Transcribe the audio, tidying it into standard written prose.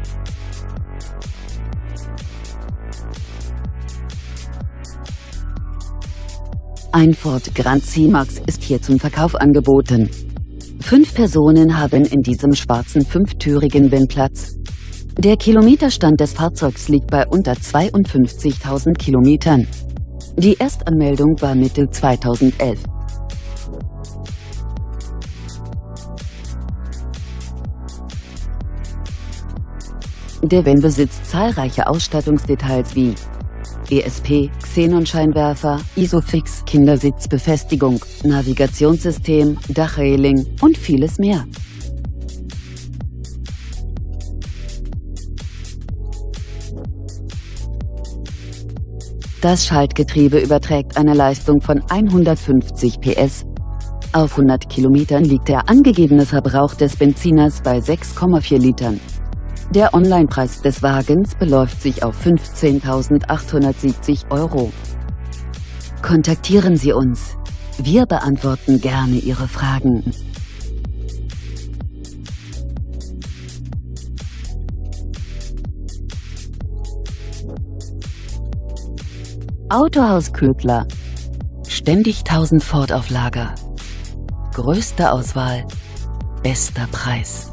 Ein Ford Grand C-Max ist hier zum Verkauf angeboten. 5 Personen haben in diesem schwarzen 5-türigen Van Platz. Der Kilometerstand des Fahrzeugs liegt bei unter 52.000 Kilometern. Die Erstanmeldung war Mitte 2011. Der Van besitzt zahlreiche Ausstattungsdetails wie ESP, Xenonscheinwerfer, Isofix, Kindersitzbefestigung, Navigationssystem, Dachreling und vieles mehr. Das Schaltgetriebe überträgt eine Leistung von 150 PS. Auf 100 Kilometern liegt der angegebene Verbrauch des Benziners bei 6,4 Litern. Der Onlinepreis des Wagens beläuft sich auf 15.870 €. Kontaktieren Sie uns. Wir beantworten gerne Ihre Fragen. Autohaus Ködler. Ständig 1000 Ford auf Lager. Größte Auswahl, bester Preis.